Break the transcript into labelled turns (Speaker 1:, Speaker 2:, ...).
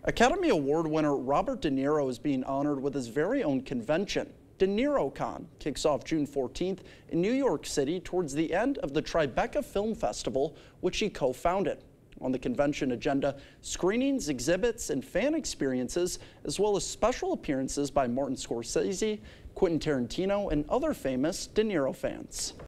Speaker 1: Academy Award winner Robert De Niro is being honored with his very own convention. De Niro Con kicks off June 14th in New York City towards the end of the Tribeca Film Festival, which he co-founded. On the convention agenda, screenings, exhibits, and fan experiences, as well as special appearances by Martin Scorsese, Quentin Tarantino, and other famous De Niro fans.